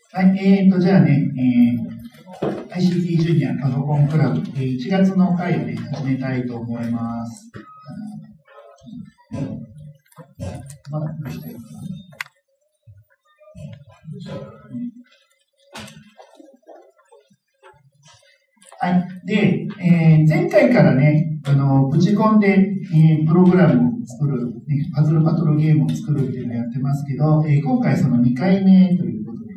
はい、じゃあね、ICT ジュニアパソコンクラブ、1月の回をね、始めたいと思います。まだどうしたいかな。はい。で、前回からね、ぶち込んで、プログラムを作る、ね、パズルバトルゲームを作るっていうのをやってますけど、今回その2回目ということです。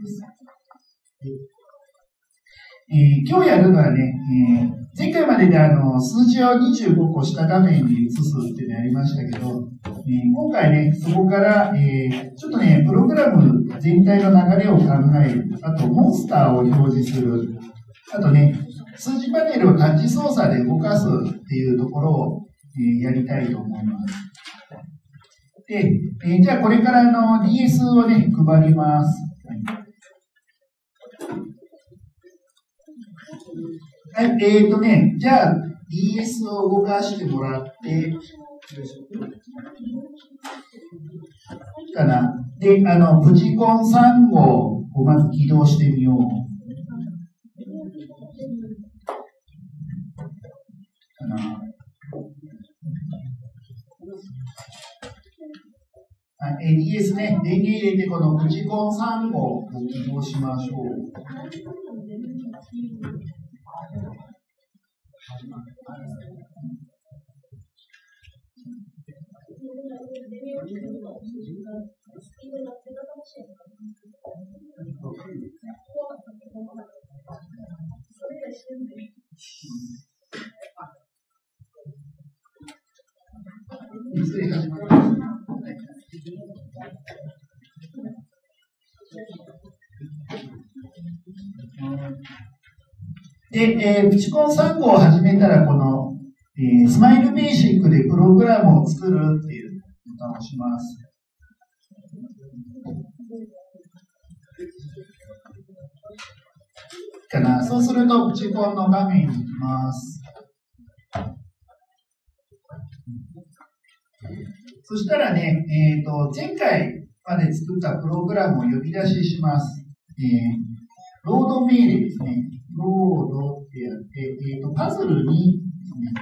今日やるのはね、前回までで数字を25個下画面に移すっていうのをやりましたけど、今回ね、そこから、ちょっとね、プログラム全体の流れを考える、あとモンスターを表示する、あとね、数字パネルをタッチ操作で動かすっていうところを、やりたいと思います。で、じゃあこれからDS をね、配ります。はい、じゃあ DS を動かしてもらって、かな。で、プジコン3号をまず起動してみよう。かな。DS ね、電源入れてこのプジコン3号を起動しましょう。失礼します。で、プチコン3号を始めたら、この、スマイルベーシックでプログラムを作るっていうボタンを押します。かな。そうすると、プチコンの画面に行きます。そしたらね、前回まで作ったプログラムを呼び出しします。ロード命令ですね。ロードってやって、パズルにですね、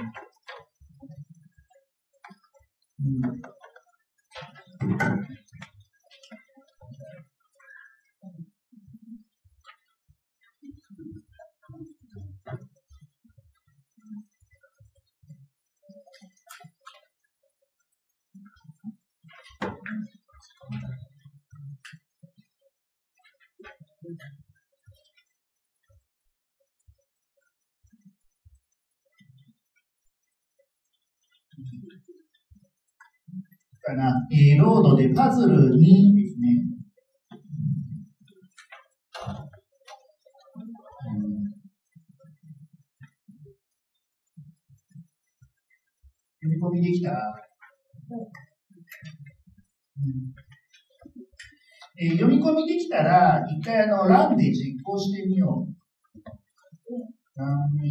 かな、ロードでパズルにですね、読み込みできた？読み込みできたら、一回ランで実行してみよう。ランで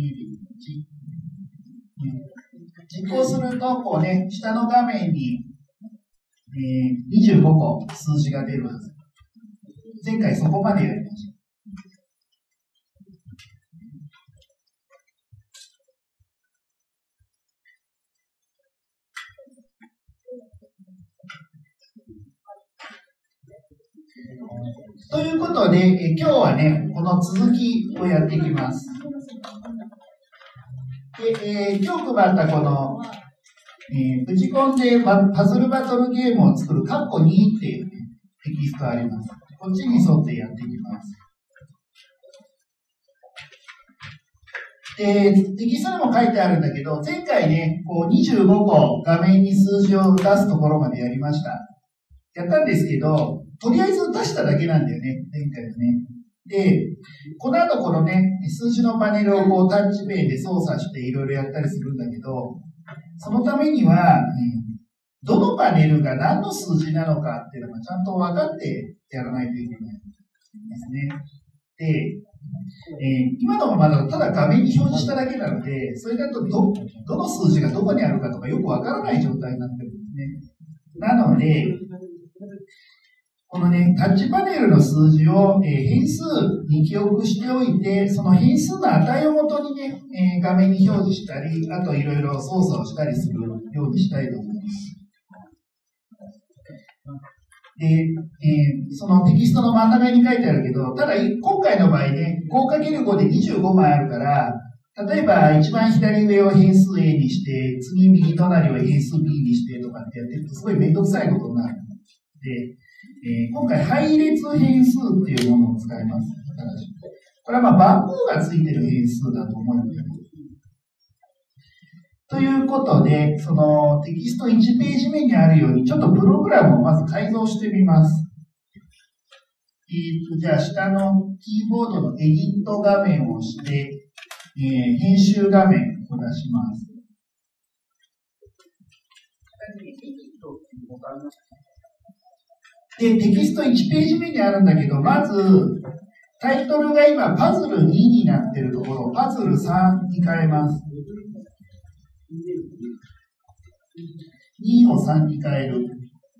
実行すると、こうね、下の画面に、25個数字が出るはず。前回そこまでやりました。ということで、今日はね、この続きをやっていきます。で、今日配ったこの、プチコンでパズルバトルゲームを作るカッコ2っていう、ね、テキストあります。こっちに沿ってやっていきます。で、テキストにも書いてあるんだけど、前回ね、こう25個画面に数字を出すところまでやりました。やったんですけど、とりあえず出しただけなんだよね、前回はね。で、この後このね、数字のパネルをこうタッチペンで操作していろいろやったりするんだけど、そのためには、どのパネルが何の数字なのかっていうのがちゃんと分かってやらないといけないですね。で、今のままだとただ画面に表示しただけなので、それだとどの数字がどこにあるかとかよく分からない状態になってるんですね。なので、 このね、タッチパネルの数字を、変数に記憶しておいて、その変数の値をもとにね、画面に表示したり、あといろいろ操作をしたりするようにしたいと思います。で、そのテキストの真ん中に書いてあるけど、ただ今回の場合ね、5×5 で25枚あるから、例えば一番左上を変数 A にして、次右隣を変数 B にしてとかってやってるとすごいめんどくさいことになる。で、今回配列変数っていうものを使います。これは番号がついてる変数だと思うんだよね。ということで、そのテキスト1ページ目にあるように、ちょっとプログラムをまず改造してみます。じゃあ下のキーボードのエディット画面を押して、編集画面を出します。で、テキスト1ページ目にあるんだけど、まず、タイトルが今、パズル2になっているところを、パズル3に変えます。2を3に変える。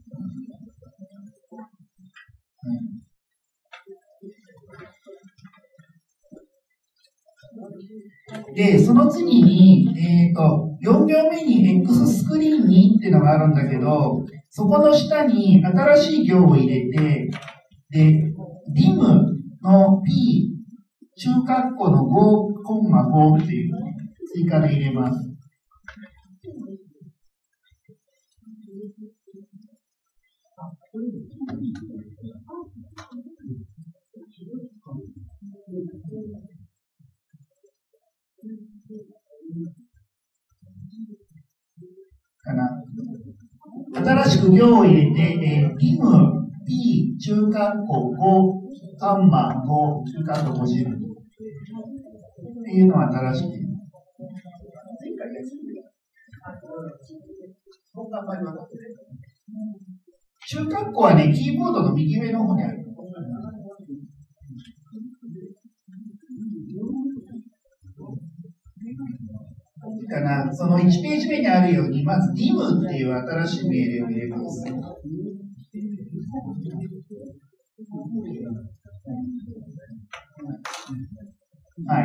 で、その次に、4行目に X スクリーン2っていうのがあるんだけど、そこの下に新しい行を入れて、で、dim の p、中括弧の5、コンマ5っていうのを追加で入れます。かな。新しく行を入れて、dim p 中括弧5カンマ5中括弧50っていうのを新しく。中括弧はね、キーボードの右上の方にある。かな、その1ページ目にあるように、まず dim っていう新しい命令を入れます。はい。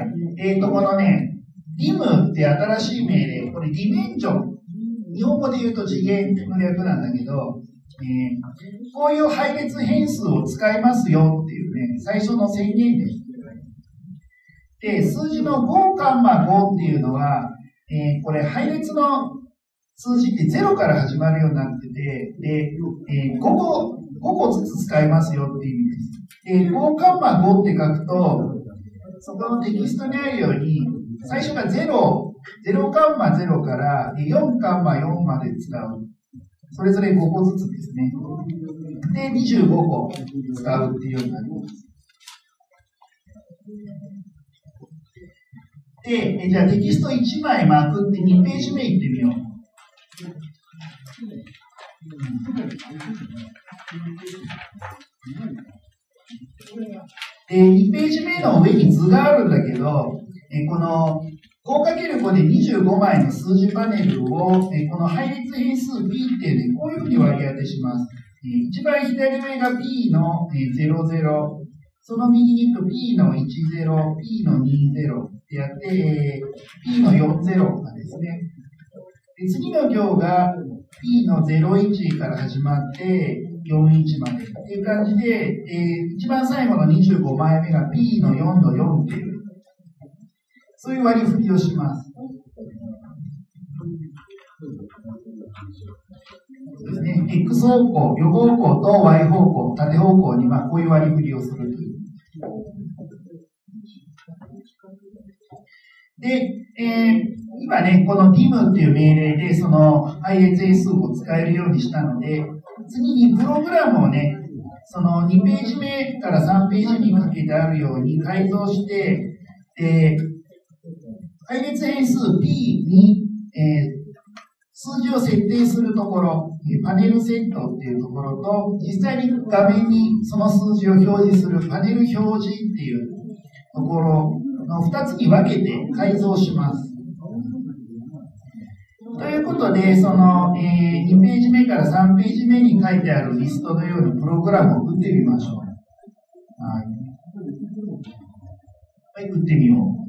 このね、dim って新しい命令、これディメンジョン、日本語で言うと次元の略なんだけど、こういう配列変数を使いますよっていうね、最初の宣言です。で、数字の5カンマ5っていうのは、これ配列の数字って0から始まるようになってて、で、5個ずつ使いますよっていう意味です。で、5カンマ5って書くと、そこのテキストにあるように、最初が0カンマ0から4カンマ4まで使う。それぞれ5個ずつですね。で、25個使うっていうようになります。で、じゃあテキスト1枚まくって2ページ目いってみよう。で、2ページ目の上に図があるんだけど、この 5×5 で25枚の数字パネルを、この配列変数 b っていうね、こういうふうに割り当てします。一番左上が b の00、その右に行く p の10、p の20ってやって、p の40までですね。で、次の行が p の01から始まって41までっていう感じで、一番最後の25枚目が p の4の4っていう、そういう割り振りをします。そうですね。x 方向、横方向と y 方向、縦方向にこういう割り振りをするという。で、今ね、この dim っていう命令でその配列変数を使えるようにしたので、次にプログラムをね、その2ページ目から3ページにかけてあるように改造して、配列変数 p に、数字を設定するところ、パネルセットっていうところと、実際に画面にその数字を表示するパネル表示っていうところの2つに分けて改造します。 ということで、その、2ページ目から3ページ目に書いてあるリストのようにプログラムを打ってみましょう。はい。はい、打ってみよう。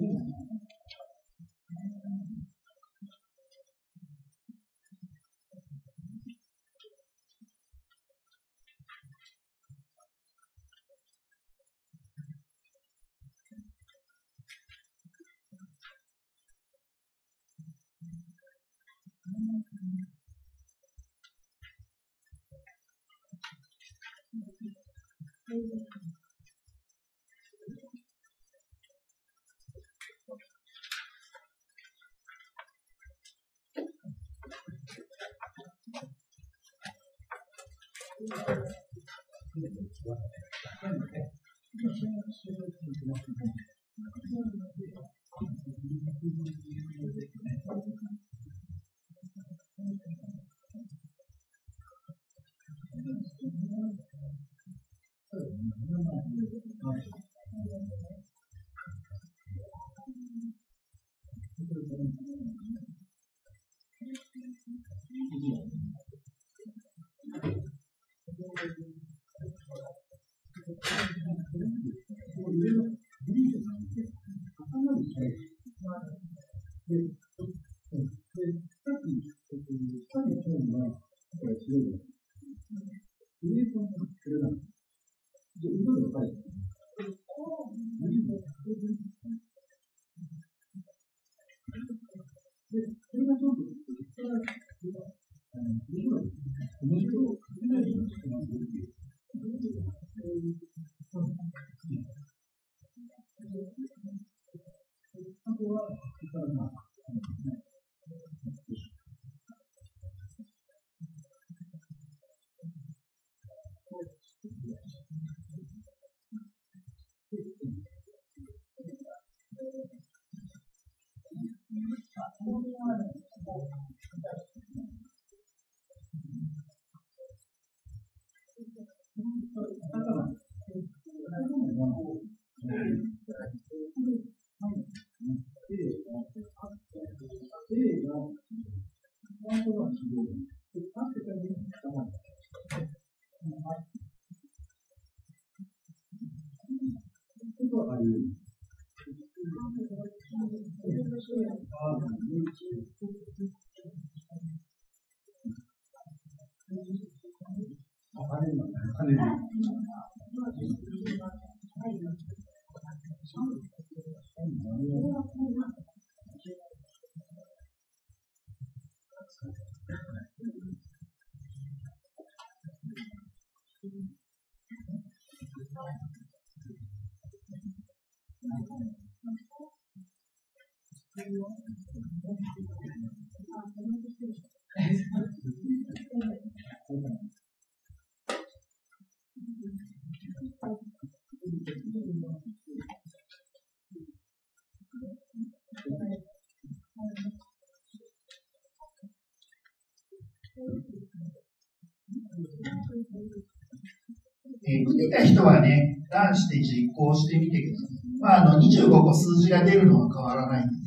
打てた人はね、ランして実行してみてください。25個数字が出るのは変わらないんです。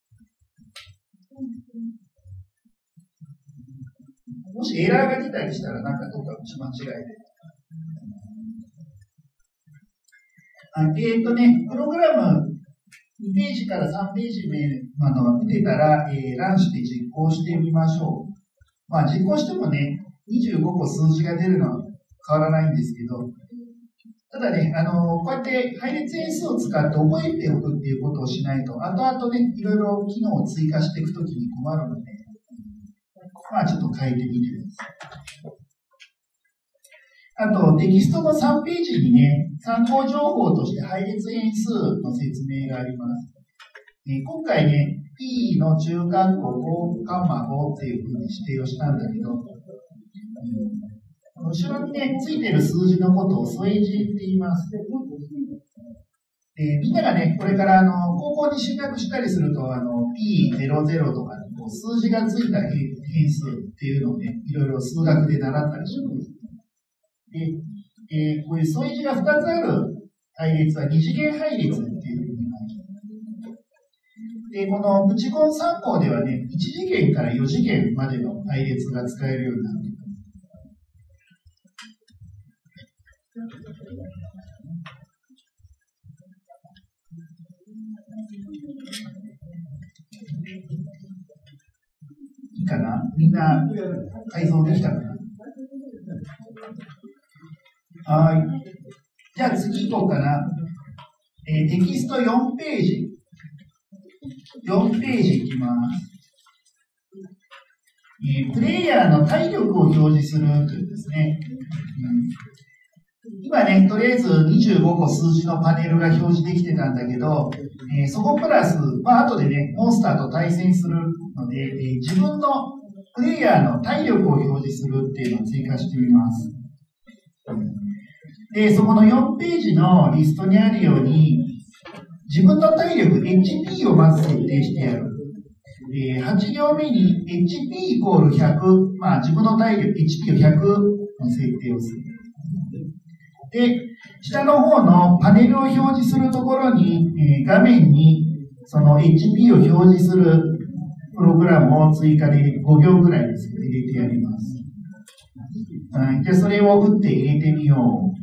もしエラーが出たりしたら、なんかどっか打ち間違いで。プログラム2ページから3ページ目までは打てたら、ランして実行してみましょう。実行してもね、25個数字が出るのは変わらないんですけど、ただね、こうやって配列変数を使って覚えておくっていうことをしないと、後々ね、いろいろ機能を追加していくときに困るので、ちょっと変えてみてください。あと、テキストの3ページにね、参考情報として配列変数の説明があります。今回ね、P の中括弧5、カンマ5っていうふうに指定をしたんだけど、後ろにね、ついてる数字のことを添え字って言います。みんながね、これから高校に進学したりすると、P00 とか、数字がついた変数っていうのをね、いろいろ数学で習ったりします。で、こういう添え字が2つある配列は二次元配列っていうふうに言います。 で、このプチコン3項ではね、1次元から4次元までの配列が使えるようになっています。いいかな？みんな改造できたかな？はい。じゃあ次行こうかな。テキスト4ページ。4ページいきます。プレイヤーの体力を表示するというですね。今ね、とりあえず25個数字のパネルが表示できてたんだけど、そこプラス、後でね、モンスターと対戦するので、自分のプレイヤーの体力を表示するっていうのを追加してみます。で、そこの4ページのリストにあるように、自分の体力 HP をまず設定してやる。8行目に HP イコール100、自分の体力 HP を100の設定をする。で、下の方のパネルを表示するところに、画面にその HP を表示するプログラムを追加で5行ぐらいですけど入れてやります。じゃあそれを打って入れてみよう。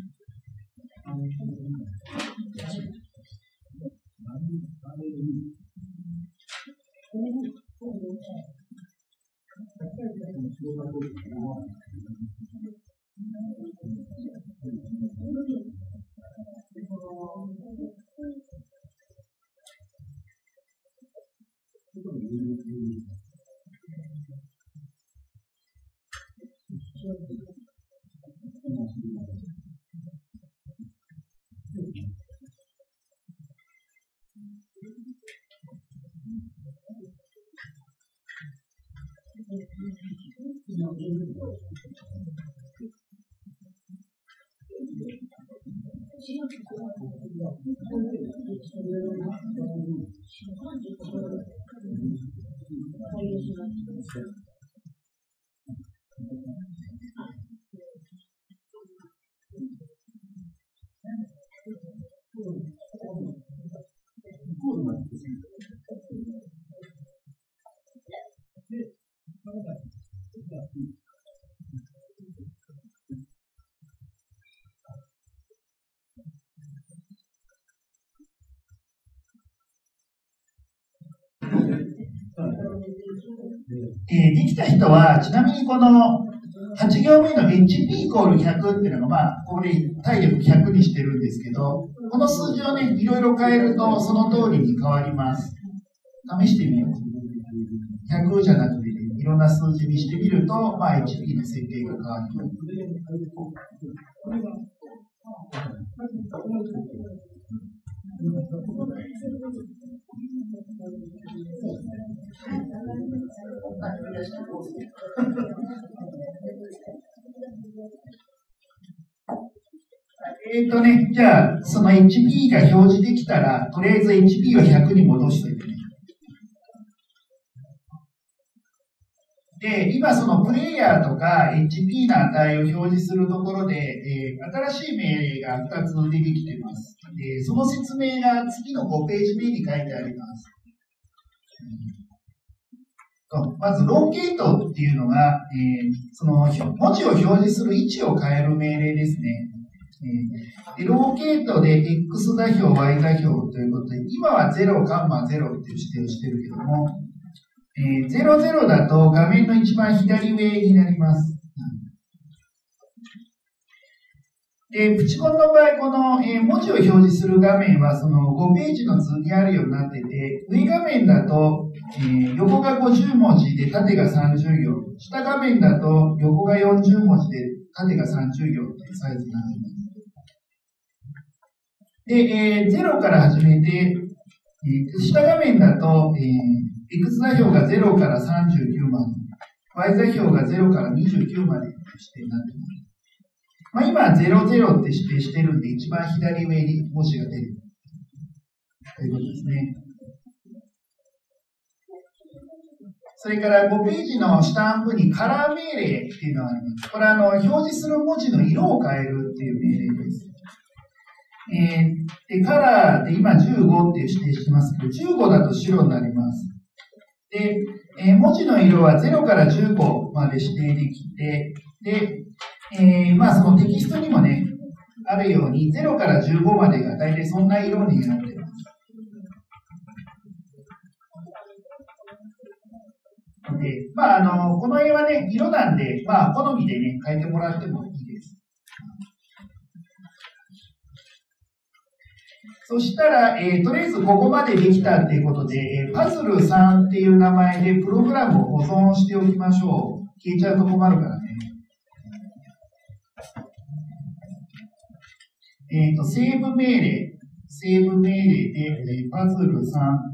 できた人は、ちなみにこの8行目の HP イコール100っていうのが、ここで体力100にしてるんですけど、この数字をね、いろいろ変えると、その通りに変わります。試してみよう。100じゃなくて、いろんな数字にしてみると、HP の設定が変わります。じゃあ、その HP が表示できたら、とりあえず HP を100に戻しといてね。で、今そのプレイヤーとか HP の値を表示するところで、新しい命令が2つ出てきています。その説明が次の5ページ目に書いてあります。まず、ローケートっていうのが、その文字を表示する位置を変える命令ですね。でローケートで X 座標、Y 座標ということで、今は0、カンマ0っていう指定をしてるけども、00だと画面の一番左上になります。で、プチコンの場合、この、文字を表示する画面は、その5ページの図にあるようになってて、上画面だと、横が50文字で縦が30行、下画面だと横が40文字で縦が30行というサイズになっています。で、0から始めて、下画面だと、X 座標が0から39まで、Y 座標が0から29までの指定になっています。今は00って指定してるんで、一番左上に文字が出るということですね。それから5ページの下半分にカラー命令っていうのがあります。これは表示する文字の色を変えるっていう命令です。 で、カラーで今15っていう指定してますけど、15だと白になります。で、文字の色は0から15まで指定できて、で、そのテキストにもね、あるように0から15までが大体そんな色になっています。で、この絵はね、色なんで、好みでね、変えてもらってもいいです。そしたら、とりあえずここまでできたっていうことで、パズル3っていう名前でプログラムを保存しておきましょう。消えちゃうと困るからね。セーブ命令で、パズル3。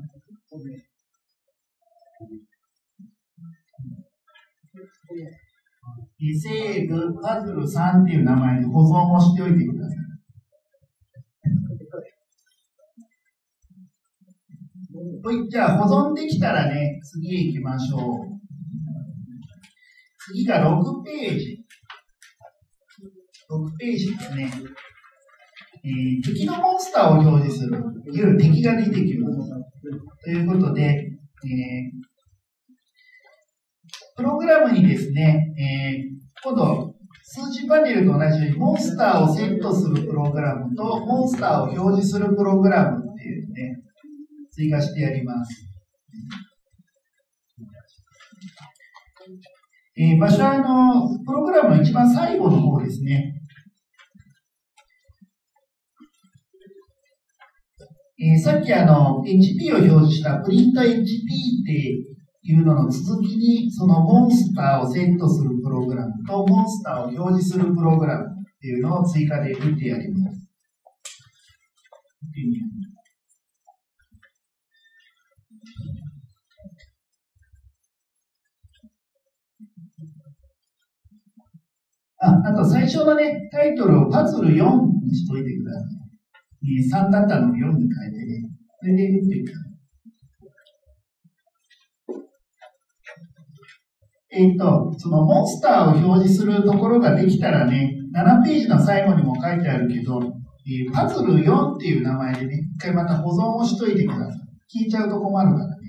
セーブパズル3っていう名前で保存をしておいてください。じゃあ保存できたらね、次へ行きましょう。次が6ページ。6ページですね。敵のモンスターを表示する。いわゆる敵が出てきます。ということで、プログラムにですね、今度、数字パネルと同じようにモンスターをセットするプログラムとモンスターを表示するプログラムっていうね、追加してやります。場所はプログラムの一番最後の方ですね。さっきHP を表示したプリント HP っていうのの続きに、そのモンスターをセットするプログラムとモンスターを表示するプログラムっていうのを追加で打ってやります。あと最初のね、タイトルをパズル4にしといてください。3だったのを4に変えてね、それで打ってください。そのモンスターを表示するところができたらね、7ページの最後にも書いてあるけど、パズル4っていう名前でね、一回また保存をしといてください。消えちゃうと困るからね。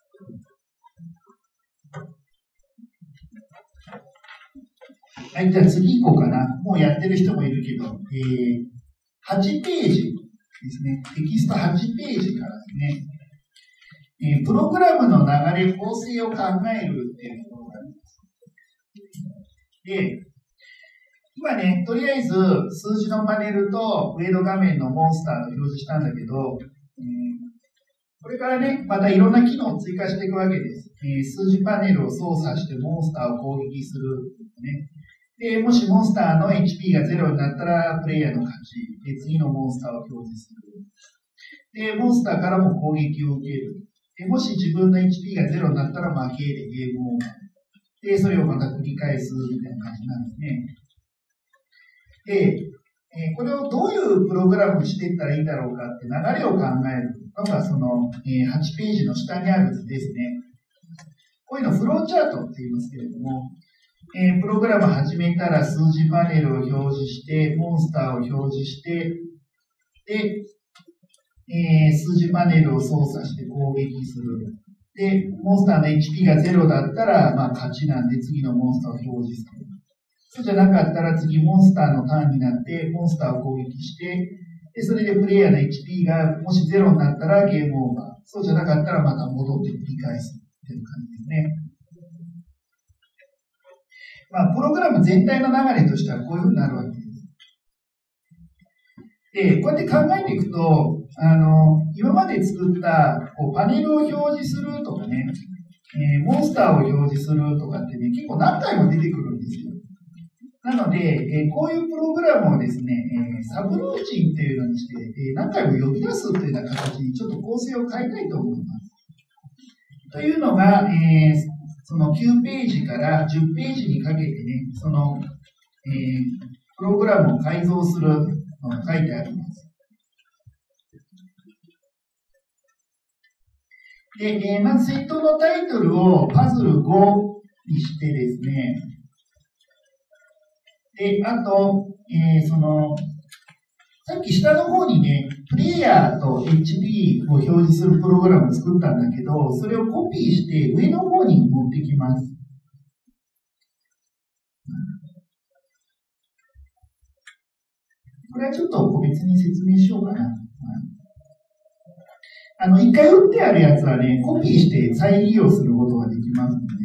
はい、じゃあ次行こうかな。もうやってる人もいるけど、8ページですね。テキスト8ページからですね、プログラムの流れ構成を考えるっていうところがあります。で、今ね、とりあえず数字のパネルと上の画面のモンスターを表示したんだけど、これからね、またいろんな機能を追加していくわけです。数字パネルを操作してモンスターを攻撃する、ね。で、もしモンスターの HP が0になったらプレイヤーの勝ち。で、次のモンスターを表示する。で、モンスターからも攻撃を受ける。で、もし自分の HP が0になったら負けでゲームオーバー。で、それをまた繰り返すみたいな感じなんですね。で、これをどういうプログラムにしていったらいいだろうかって流れを考えるのがその8ページの下にある図ですね。こういうのフローチャートって言いますけれども、プログラム始めたら数字パネルを表示して、モンスターを表示して、で、数字パネルを操作して攻撃する。で、モンスターの HP が0だったら、勝ちなんで次のモンスターを表示する。そうじゃなかったら次モンスターのターンになって、モンスターを攻撃して、で、それでプレイヤーの HP がもし0になったらゲームオーバー。そうじゃなかったらまた戻って繰り返すっていう感じですね。プログラム全体の流れとしてはこういうふうになるわけです。で、こうやって考えていくと、今まで作ったパネルを表示するとかね、モンスターを表示するとかってね、結構何回も出てくるんですよ。なので、こういうプログラムをですね、サブルーチンっていうのにして、何回も呼び出すというような形にちょっと構成を変えたいと思います。というのが、その9ページから10ページにかけてね、その、プログラムを改造するのが書いてあります。で、まずセットのタイトルをパズル5にしてですね、で、あと、その、 さっき下の方にね、プレイヤーと HP を表示するプログラムを作ったんだけど、それをコピーして上の方に持ってきます。これはちょっと個別に説明しようかな。一回打ってあるやつはね、コピーして再利用することができますので、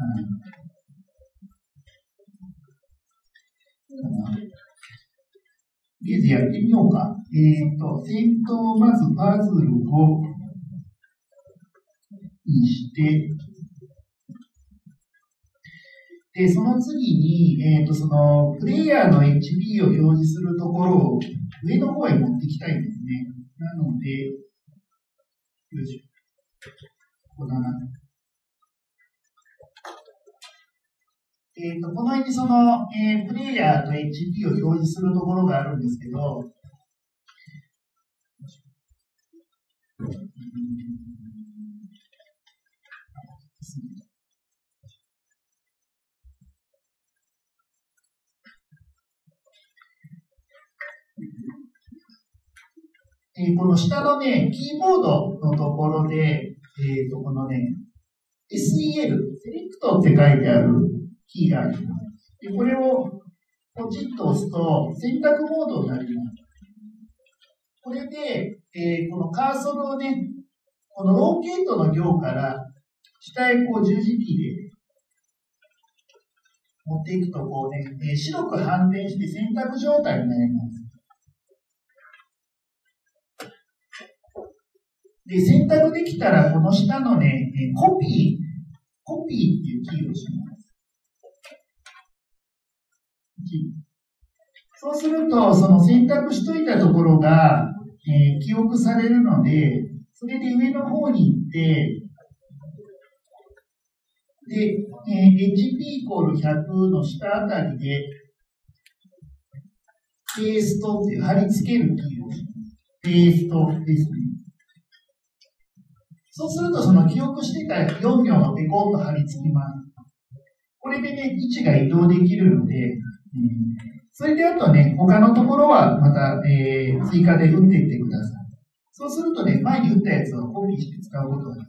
とりあえずやってみようか。先頭まずパズルをにして、で、その次に、そのプレイヤーの HP を表示するところを上の方へ持ってきたいんですね。なので、よいしょ。ここだな。この辺にその、プレイヤーと HP を表示するところがあるんですけど、この下のね、キーボードのところで、このね、SEL、セレクトって書いてあるキーがあります。で、これをポチッと押すと選択モードになります。これで、このカーソルをね、このローケートの行から下へこう十字キーで持っていくとこうね、白く反転して選択状態になります。で、選択できたら、この下のね、コピーっていうキーを押します。そうすると、その選択しといたところが、記憶されるので、それで上の方に行って、で、HP イコール100の下あたりで、ペーストっていう貼り付けるキーを押します。ペーストですね。そうすると、その記憶してた4行がペコンと貼り付きます。これでね、位置が移動できるので、それであとね、他のところはまた、追加で打っていってください。そうするとね、前に打ったやつをコピーして使うことができます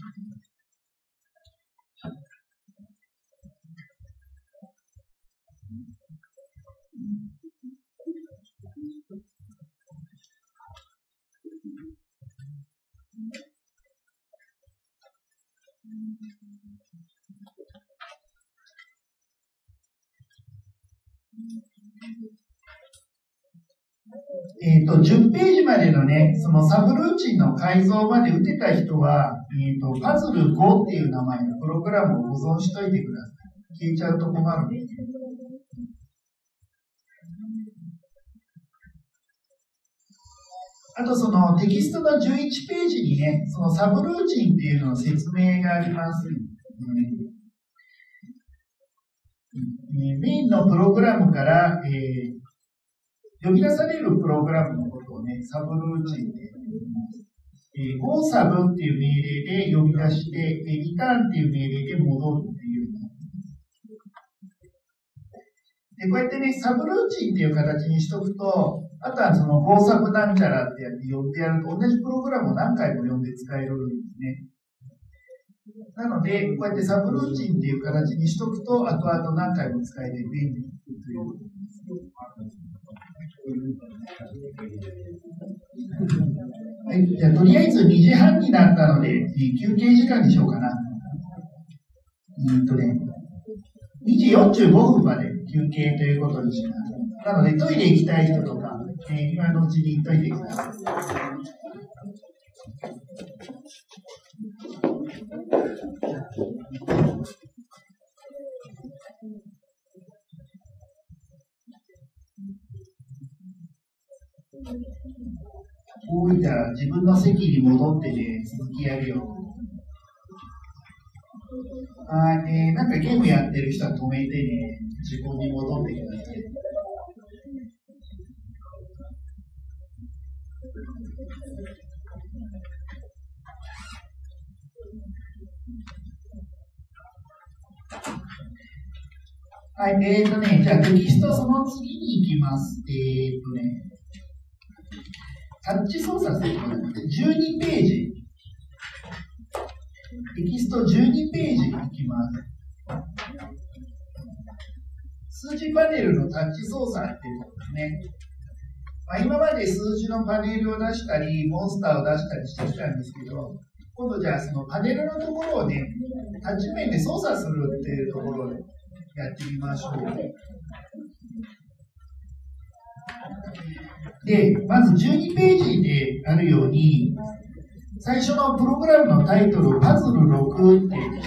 。10ページまでのね、そのサブルーチンの改造まで打てた人は、パズル5っていう名前のプログラムを保存しといてください。消えちゃうと困るんで。あとそのテキストの11ページにね、そのサブルーチンっていうのの説明があります。メインのプログラムから、呼び出されるプログラムのことをね、サブルーチンで、GoSub っていう命令で呼び出して、リターンっていう命令で戻るっていう。で、こうやってね、サブルーチンっていう形にしとくと、あとはその GoSub なんちゃらってやって呼んでやると、同じプログラムを何回も呼んで使えるんですね。なので、こうやってサブルーチンっていう形にしとくと、後々何回も使えて便利ということです。はい、じゃあとりあえず2時半になったので、休憩時間にしようかな。2時45分まで休憩ということにします。なので、トイレ行きたい人とか、今のうちに行っといてください。じゃあ自分の席に戻ってね、続きやるよ。なんかゲームやってる人は止めてね、自分に戻ってください。はい、じゃあテキストその次に行きます。 タッチ操作することなので、12ページ、テキスト12ページに行きます。数字パネルのタッチ操作っていうことですね。今まで数字のパネルを出したり、モンスターを出したりしてきたんですけど、今度じゃあそのパネルのところをね、タッチ面で操作するっていうところをやってみましょう。で、まず12ページであるように、最初のプログラムのタイトルをパズル6ってします。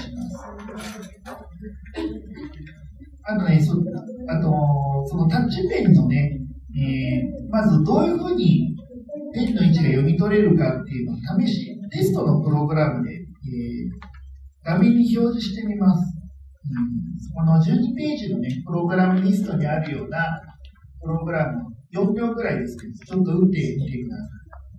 あとね、そのタッチペンのね、まずどういうふうにペンの位置が読み取れるかっていうのを試し、テストのプログラムで、画面に表示してみます。この12ページのね、プログラムリストにあるようなプログラム、4秒くらいですけど、ちょっと打ってみてください。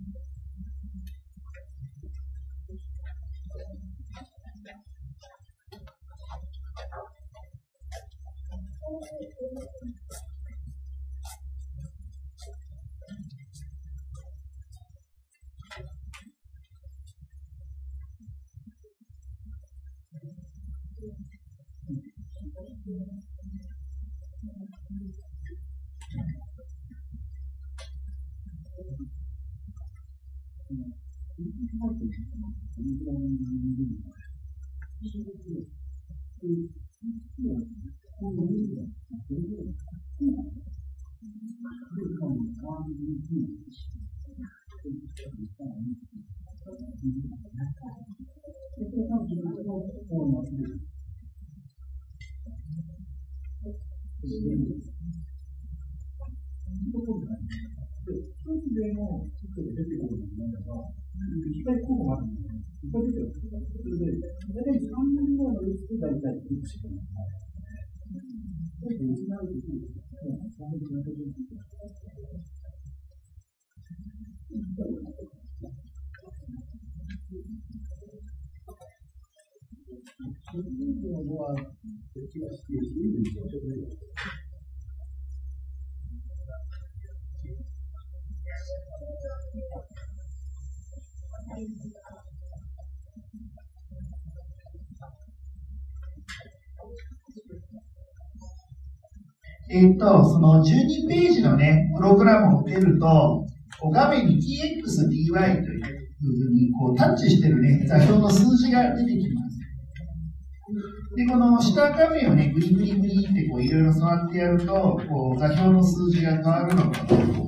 その12ページのね、プログラムを出ると、画面に EXDY というふうにタッチしてるね、座標の数字が出てきます。で、この下画面をね、グリグリグリっていろいろ触ってやると、座標の数字が変わるのが分かります。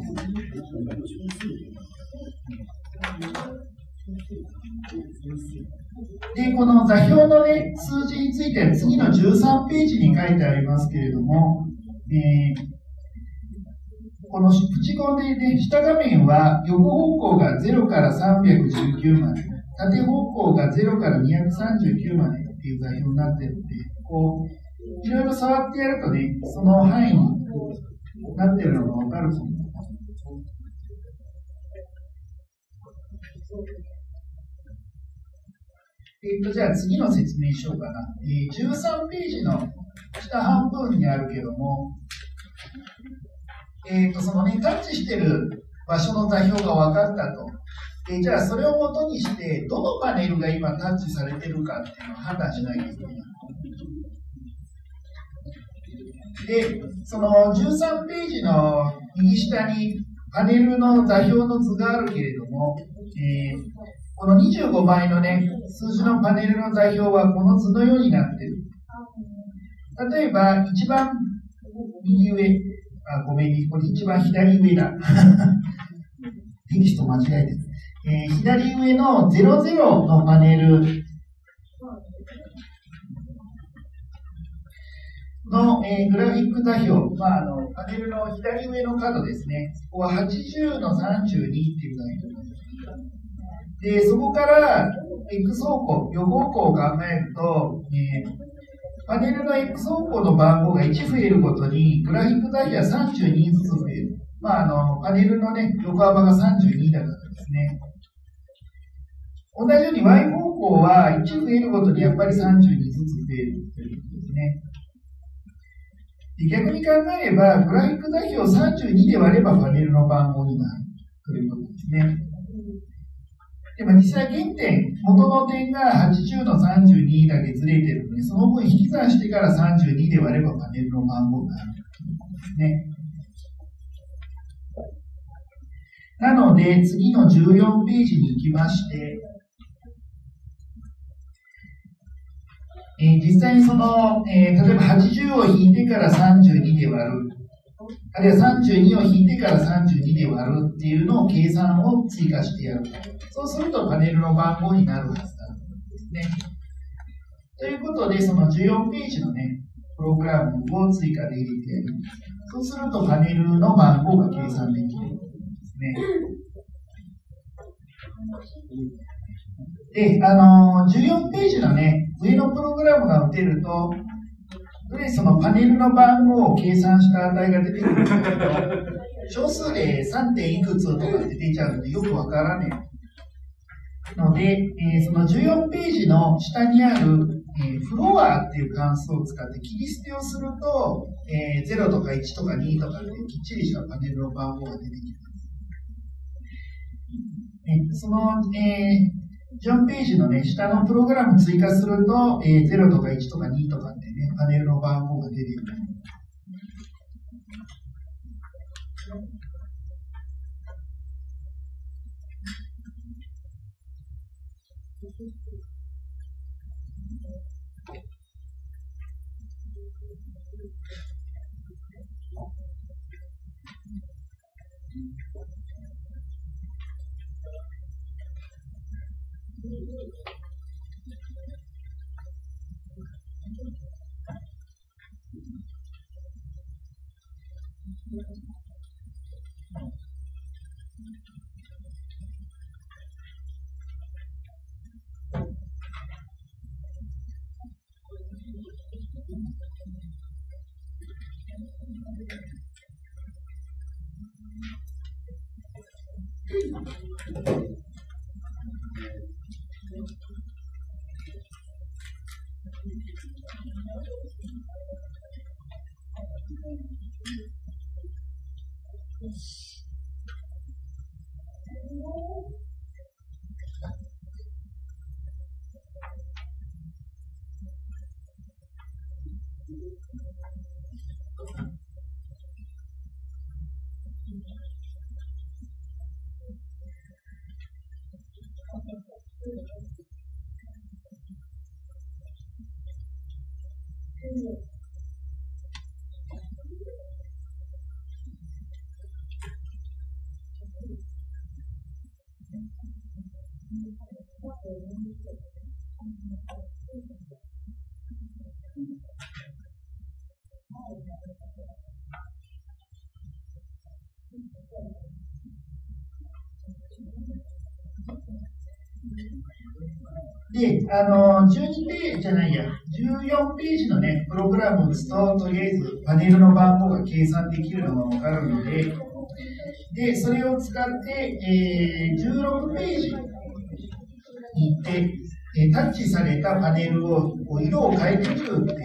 で、この座標のね、数字については次の13ページに書いてありますけれども、このプチコンでね、下画面は横方向が0から319まで、縦方向が0から239までっていう座標になっているので、いろいろ触ってやるとね、その範囲になっているのが分かると思います。じゃあ次の説明しようかな。13ページの下半分にあるけども、そのね、タッチしてる場所の座標が分かったと。じゃあそれを元にして、どのパネルが今タッチされてるかっていうのを判断しなきゃいけない。で、その13ページの右下にパネルの座標の図があるけれども、この25倍のね、数字のパネルの座標はこの図のようになっている。例えば、一番右上、ごめんね、これ一番左上だ。テキスト間違えてる。左上の00のパネルの、グラフィック座標、パネルの左上の角ですね。ここは80の32っていう座標です。で、そこから X 方向、横方向を考えると、パネルの X 方向の番号が1増えるごとに、グラフィック座標は32ずつ増える。パネルのね、横幅が32だからですね。同じように Y 方向は1増えるごとにやっぱり32ずつ増えるということですね。で、逆に考えれば、グラフィック座標を32で割ればパネルの番号になる。 ということですね。でも実際原点、元の点が80の32だけずれてるので、その分引き算してから32で割ればパネルの番号になるということですね。なので、次の14ページに行きまして、実際にその、例えば80を引いてから32で割る、あるいは32を引いてから32で割るっていうのを計算を追加してやる。そうするとパネルの番号になるはずなんですね。ということで、その14ページのね、プログラムを追加で入れてやる。そうするとパネルの番号が計算できるんですね。で、14ページのね、上のプログラムが打てると、そのパネルの番号を計算した値が出てくるんだけど、小数で 3. 点いくつとかって出ちゃうのでよくわからないので、その14ページの下にある、フロアっていう関数を使って切り捨てをすると、0とか1とか2とかってきっちりしたパネルの番号が出てきます。その、14ページのね、下のプログラム追加すると、0とか1とか2とかってね、パネルの番号が出てくる。で、12ページじゃないや、14ページのね、プログラムを打つと、とりあえずパネルの番号が計算できるのがわかるので、で、それを使って、16ページに行って、タッチされたパネルを色を変えてみるっていうのをね、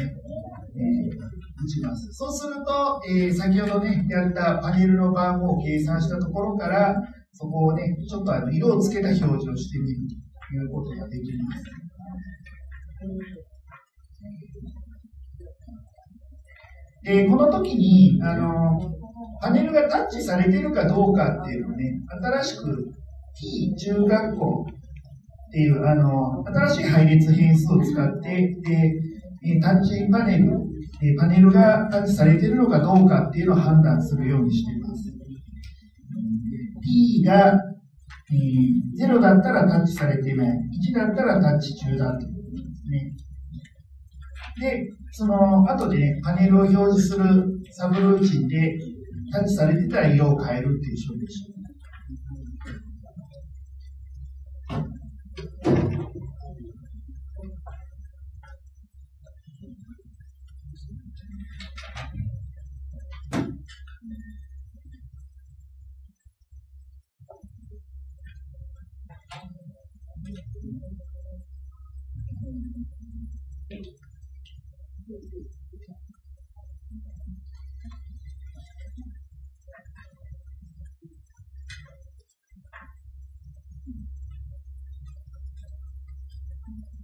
打ちます。そうすると、先ほどね、やったパネルの番号を計算したところから、そこをね、ちょっと色をつけた表示をしてみるということができます。で、この時に、パネルがタッチされているかどうかっていうのをね、新しく T 中学校っていう、新しい配列変数を使って、で、タッチパネル、パネルがタッチされているのかどうかっていうのを判断するようにしています。P が、0だったらタッチされていない、1だったらタッチ中だということですね。で、その後で、ね、パネルを表示するサブルーチンでタッチされてたら色を変えるっていう処理でした。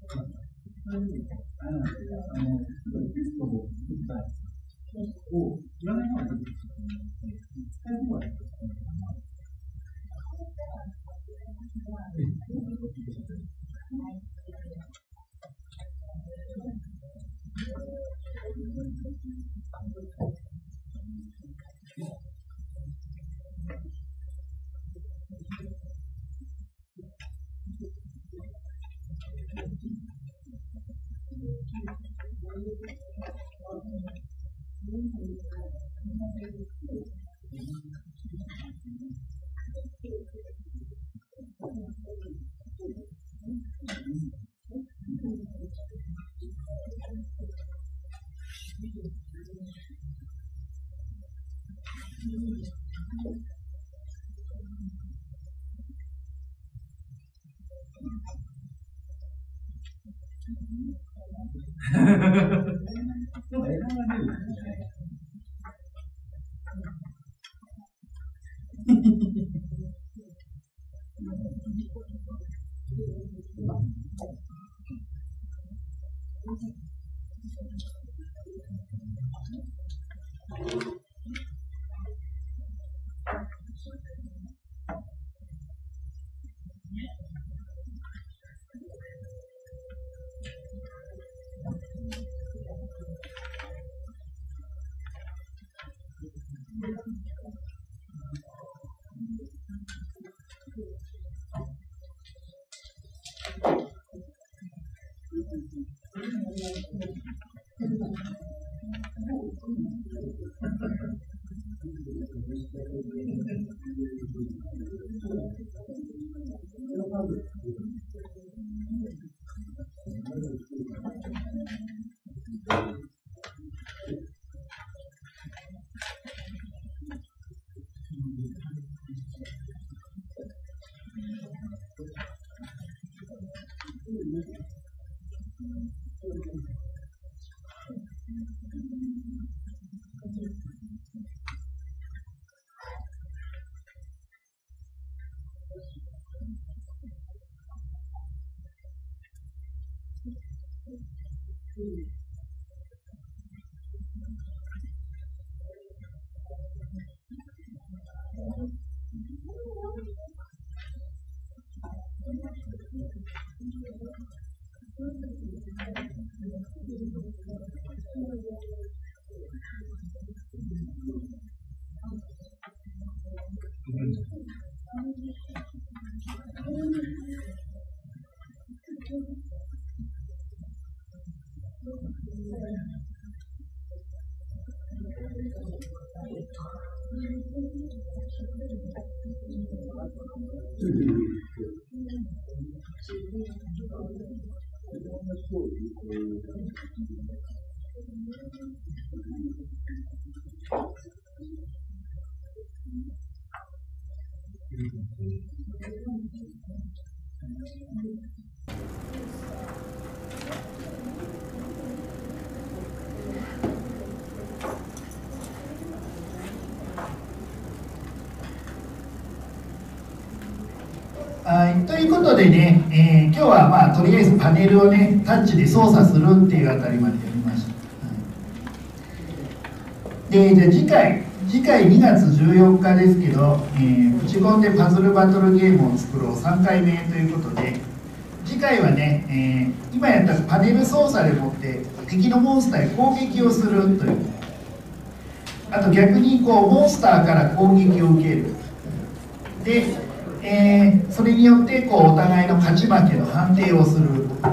はい、ということでね、今日はとりあえずパネルをねタッチで操作するっていうあたりまでやりました。で、じゃあ次回2月14日ですけど、プチコンでパズルバトルゲームを作ろう3回目ということで、次回はね、今やったパネル操作でもって敵のモンスターへ攻撃をするという、あと逆にモンスターから攻撃を受けるで、それによってお互いの勝ち負けの判定をする、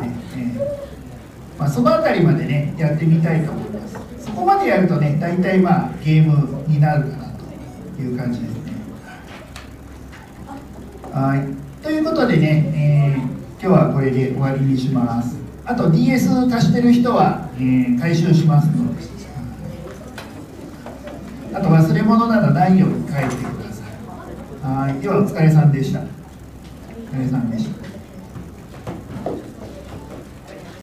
そのあたりまでねやってみたいと思います。そこまでやるとね大体ゲームになるかなという感じですね。はい、ということでね、今日はこれで終わりにします。あと DS 足してる人は、回収しますので、あと忘れ物などないように書いてください。はい、ではお疲れさんでした。お疲れさんでした。